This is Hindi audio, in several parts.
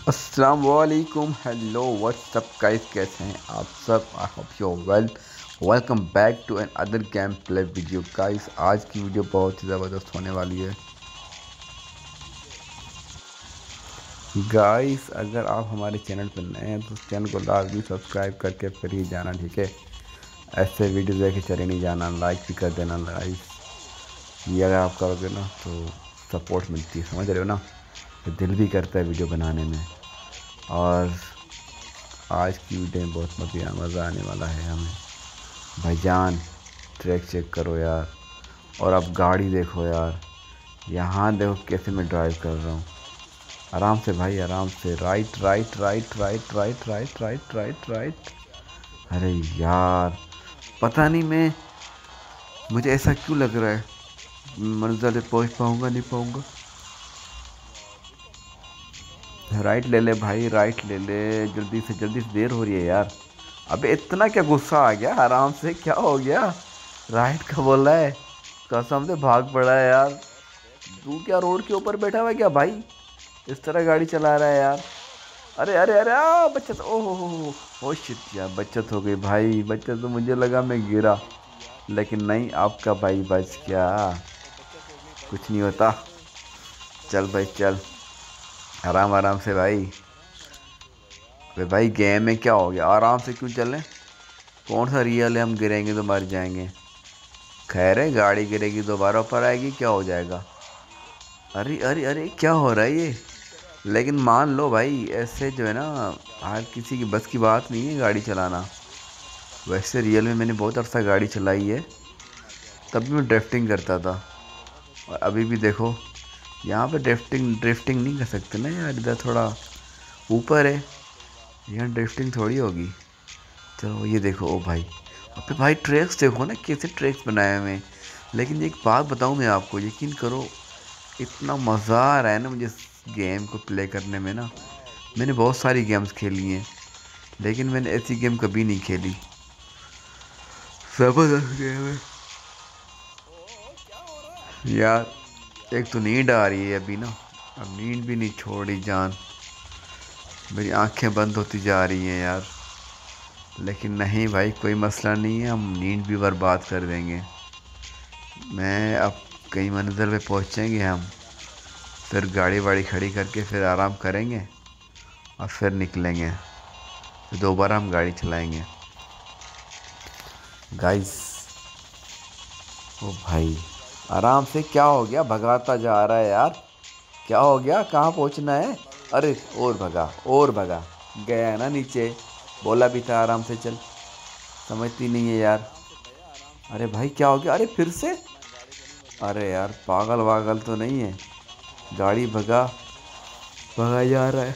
अस्सलाम वालेकुम, हेलो व्हाट्सअप गाइस, कैसे हैं आप सब? I hope you well. Welcome back to another gameplay video guys. आज की वीडियो बहुत ही ज़बरदस्त होने वाली है गाइस। अगर आप हमारे चैनल पर नए हैं तो चैनल को लाजमी सब्सक्राइब करके फिर ही जाना, ठीक है? ऐसे वीडियो देखे चले नहीं जाना, लाइक भी कर देना गाइस। ये अगर आप करोगे ना तो सपोर्ट मिलती है, समझ रहे हो ना? तो दिल भी करता है वीडियो बनाने में। और आज की वीडियो में बहुत मज़ा आने वाला है हमें। भाईजान, ट्रैक चेक करो यार, और अब गाड़ी देखो यार। यहाँ देखो कैसे मैं ड्राइव कर रहा हूँ। आराम से भाई, आराम से। Right right right right right right right right right. अरे यार, पता नहीं मुझे ऐसा क्यों लग रहा है मंजिल पे पहुँच पाऊँगा नहीं पाऊँगा। राइट ले ले भाई, राइट ले ले, जल्दी से जल्दी से, देर हो रही है यार। अबे इतना क्या गुस्सा आ गया? आराम से, क्या हो गया? राइट का बोल रहा है, कसम से भाग पड़ा है यार। तू क्या रोड के ऊपर बैठा हुआ है क्या भाई? इस तरह गाड़ी चला रहा है यार। अरे अरे अरे, बचत! ओहो हो शिट यार, बचत हो गई भाई, बचत। तो मुझे लगा मैं गिरा, लेकिन नहीं, आपका भाई बच गया। कुछ नहीं होता। चल भाई चल, आराम आराम से भाई। अरे भाई, गेम में क्या हो गया? आराम से क्यों चलें? कौन सा रियल है हम गिरेंगे तो मर जाएंगे? खैर है, गाड़ी गिरेगी दोबारा ऊपर आएगी, क्या हो जाएगा? अरे अरे अरे, क्या हो रहा है ये? लेकिन मान लो भाई, ऐसे जो है ना, हर किसी की बस की बात नहीं है गाड़ी चलाना। वैसे रियल में मैंने बहुत अर्सा गाड़ी चलाई है, तब भी मैं ड्रिफ्टिंग करता था। और अभी भी देखो, यहाँ पे ड्रिफ्टिंग ड्रिफ्टिंग नहीं कर सकते ना यार, इधर थोड़ा ऊपर है, यहाँ ड्रिफ्टिंग थोड़ी होगी। चलो ये देखो, ओ भाई। अबे भाई, ट्रैक्स देखो ना, कैसे ट्रैक्स बनाए हुए हैं। लेकिन एक बात बताऊँ मैं आपको, यकीन करो, इतना मज़ा आ रहा है ना मुझे इस गेम को प्ले करने में ना। मैंने बहुत सारी गेम्स खेली हैं, लेकिन मैंने ऐसी गेम कभी नहीं खेली। ज़बरदस्त गेम है यार। एक तो नींद आ रही है अभी ना, अब नींद भी नहीं छोड़ी जान। मेरी आंखें बंद होती जा रही हैं यार। लेकिन नहीं भाई, कोई मसला नहीं है, हम नींद भी बर्बाद कर देंगे। मैं अब कई मंजिल पे पहुँचेंगे हम, फिर गाड़ी वाड़ी खड़ी करके फिर आराम करेंगे और फिर निकलेंगे, फिर दोबारा हम गाड़ी चलाएंगे गाइस। ओ भाई, आराम से। क्या हो गया? भगाता जा रहा है यार। क्या हो गया? कहाँ पहुँचना है? अरे, और भगा और भगा। गया है ना नीचे, बोला भी था आराम से चल। समझती नहीं है यार। अरे भाई, क्या हो गया? अरे फिर से? अरे यार, पागल वागल तो नहीं है? गाड़ी भगा भगा जा रहा है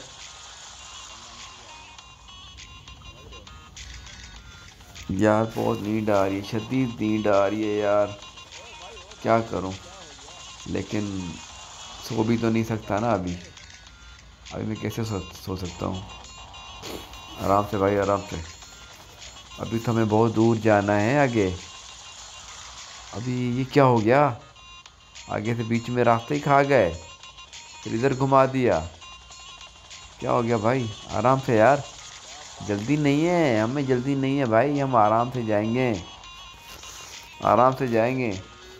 यार। बहुत नींद आ रही है, शदीद नींद आ रही है यार। क्या करूं? लेकिन सो भी तो नहीं सकता ना अभी। अभी मैं कैसे सो सकता हूँ? आराम से भाई, आराम से। अभी तो हमें बहुत दूर जाना है आगे। अभी ये क्या हो गया? आगे से बीच में रास्ते ही खा गए, फिर इधर घुमा दिया। क्या हो गया भाई? आराम से यार, जल्दी नहीं है हमें, जल्दी नहीं है भाई, हम आराम से जाएंगे, आराम से जाएंगे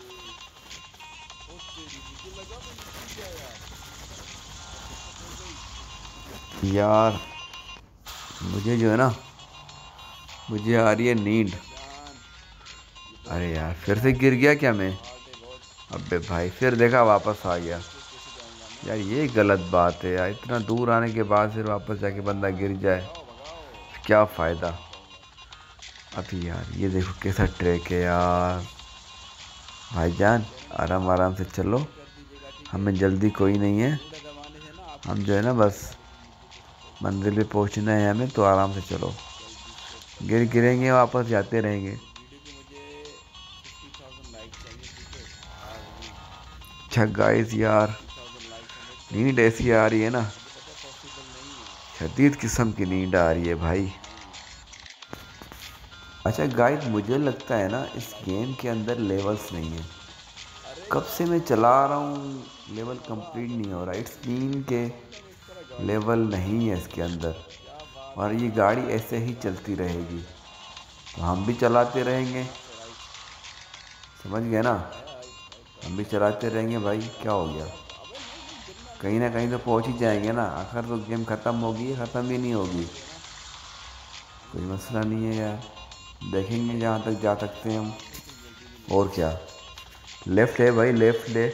यार। मुझे जो है ना, मुझे आ रही है नींद। अरे यार, फिर से गिर गया क्या मैं? अबे भाई, फिर देखा वापस आ गया। यार ये गलत बात है यार, इतना दूर आने के बाद फिर वापस जाके बंदा गिर जाए, क्या फ़ायदा? अभी यार ये देखो कैसा ट्रैक है यार। भाईजान, आराम आराम से चलो, हमें जल्दी कोई नहीं है। हम जो है ना, बस मंजिल पे पहुंचना है हमें, तो आराम से चलो। गिरेंगे, वापस जाते रहेंगे। अच्छा गाइस यार, नींद ऐसी आ रही है ना, शदीद किस्म की नींद आ रही है भाई। अच्छा गाइस, मुझे लगता है ना इस गेम के अंदर लेवल्स नहीं है। कब से मैं चला रहा हूँ, लेवल कंप्लीट नहीं हो रहा। इट्स मीन के लेवल नहीं है इसके अंदर, और ये गाड़ी ऐसे ही चलती रहेगी तो हम भी चलाते रहेंगे, समझ गए ना। हम भी चलाते रहेंगे भाई, क्या हो गया, कहीं ना कहीं तो पहुंच ही जाएंगे ना। आखिर तो गेम ख़त्म होगी, ख़त्म ही नहीं होगी, कोई मसला नहीं है यार, देखेंगे जहाँ तक जा सकते हैं हम। और क्या, लेफ्ट है भाई, लेफ्ट ले।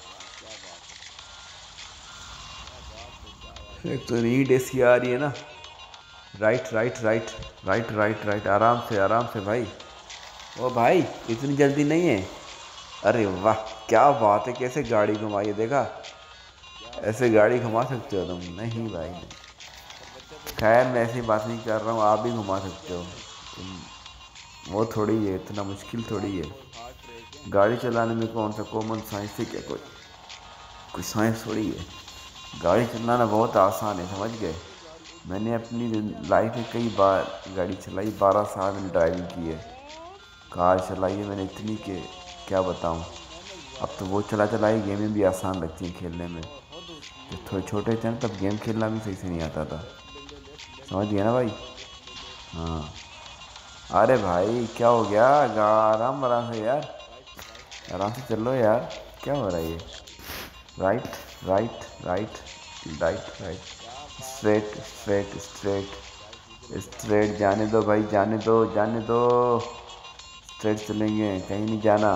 एक तो नीड ऐसी आ रही है ना। Right right right right right right, आराम से भाई। ओ भाई, इतनी जल्दी नहीं है। अरे वाह, क्या बात है, कैसे गाड़ी घुमाई है, देखा। ऐसे गाड़ी घुमा सकते हो तुम? नहीं भाई नहीं। खैर मैं ऐसी बात नहीं कर रहा हूँ, आप भी घुमा सकते हो वो थोड़ी है, इतना मुश्किल थोड़ी है गाड़ी चलाने में। कौन सा कॉमन साइंस है क्या? कोई साइंस थोड़ी है। गाड़ी चलाना बहुत आसान है, समझ गए। मैंने अपनी लाइफ में कई बार गाड़ी चलाई, 12 साल मैंने ड्राइविंग की है, कार चलाई है मैंने इतनी कि क्या बताऊं। अब तो वो चलाई गेमें भी आसान लगती हैं खेलने में। जब थोड़े छोटे थे ना, तब गेम खेलना भी सही से नहीं आता था, समझ गया ना भाई। हाँ। अरे भाई क्या हो गया, आराम आराम से यार, आराम से चलो यार, क्या हो रहा है ये। Right right right right right, straight straight straight straight, जाने दो भाई, जाने दो जाने दो, स्ट्रेट चलेंगे, कहीं नहीं जाना।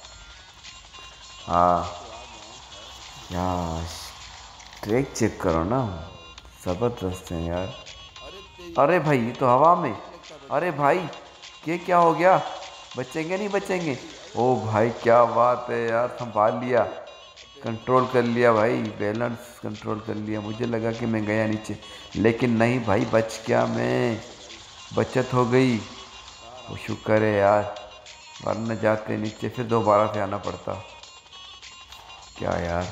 हाँ यार, ट्रैक चेक करो ना, ज़बरदस्त है यार। अरे भाई ये तो हवा में। अरे भाई ये क्या हो गया, बचेंगे नहीं बचेंगे। ओ भाई क्या बात है यार, संभाल लिया, कंट्रोल कर लिया भाई, बैलेंस कंट्रोल कर लिया। मुझे लगा कि मैं गया नीचे, लेकिन नहीं भाई, बच गया मैं, बचत हो गई। वो शुक्र है यार, वरना जाते नीचे फिर दोबारा से आना पड़ता। क्या यार।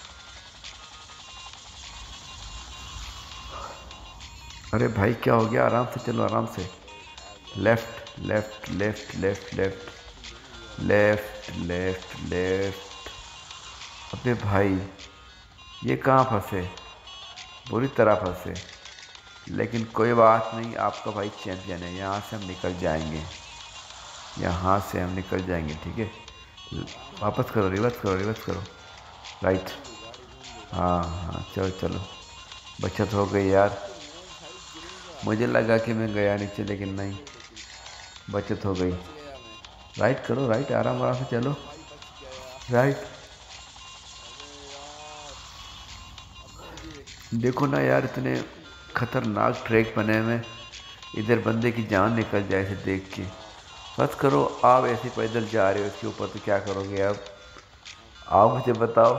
अरे भाई क्या हो गया, आराम से चलो, आराम से। Left left left left left left left left. अबे भाई ये कहाँ फंसे, बुरी तरह फंसे, लेकिन कोई बात नहीं, आपका भाई चैंपियन है। यहाँ से हम निकल जाएंगे, यहाँ से हम निकल जाएंगे, ठीक है। वापस करो, रिवर्स करो, रिवर्स करो, राइट। हाँ हाँ चलो चलो, बचत हो गई यार। मुझे लगा कि मैं गया नीचे, लेकिन नहीं, बचत हो गई। राइट करो, राइट, आराम आराम से चलो, राइट। देखो ना यार, इतने खतरनाक ट्रैक बने हुए, इधर बंदे की जान निकल जाए इसे देख के। बस करो, आप ऐसे पैदल जा रहे हो इसके ऊपर, तो क्या करोगे आप? आप मुझे बताओ,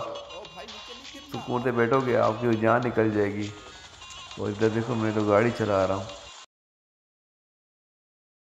सुकून से बैठोगे? आपकी जान निकल जाएगी। और इधर देखो, मैं तो गाड़ी चला रहा हूँ।